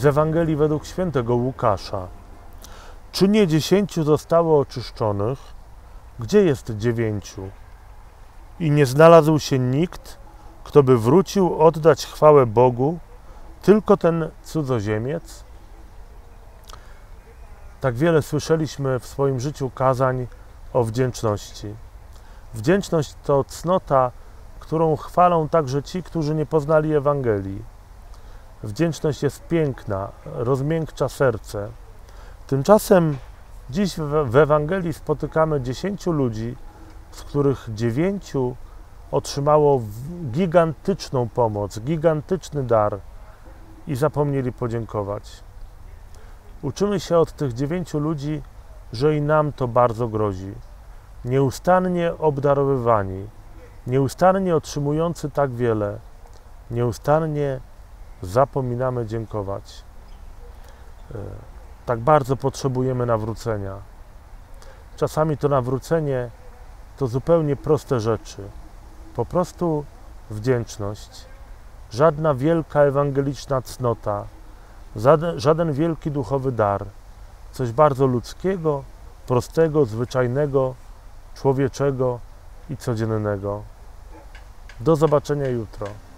Z Ewangelii według świętego Łukasza. Czy nie 10 zostało oczyszczonych? Gdzie jest 9? I nie znalazł się nikt, kto by wrócił oddać chwałę Bogu, tylko ten cudzoziemiec? Tak wiele słyszeliśmy w swoim życiu kazań o wdzięczności. Wdzięczność to cnota, którą chwalą także ci, którzy nie poznali Ewangelii. Wdzięczność jest piękna, rozmiękcza serce. Tymczasem dziś w Ewangelii spotykamy 10 ludzi, z których 9 otrzymało gigantyczną pomoc, gigantyczny dar i zapomnieli podziękować. Uczymy się od tych 9 ludzi, że i nam to bardzo grozi. Nieustannie obdarowywani, nieustannie otrzymujący tak wiele, nieustannie zapominamy dziękować. Tak bardzo potrzebujemy nawrócenia. Czasami to nawrócenie to zupełnie proste rzeczy. Po prostu wdzięczność. Żadna wielka ewangeliczna cnota, żaden wielki duchowy dar. Coś bardzo ludzkiego, prostego, zwyczajnego, człowieczego i codziennego. Do zobaczenia jutro.